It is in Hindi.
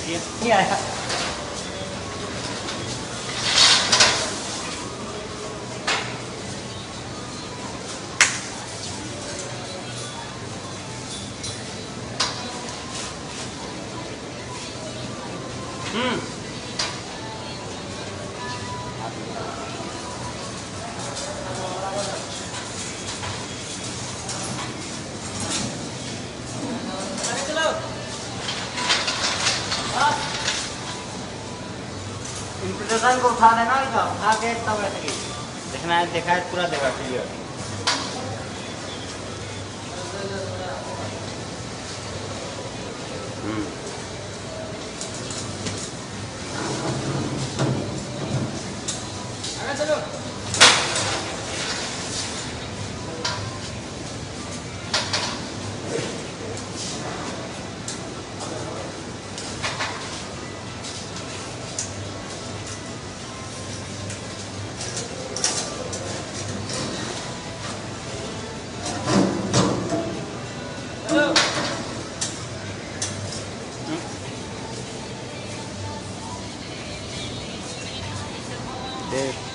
ये नहीं आया। इंप्रेशन को उठा देना, इधर उठा के तब ऐसे देखना है, देखा है पूरा देगा क्लियर। चलो देख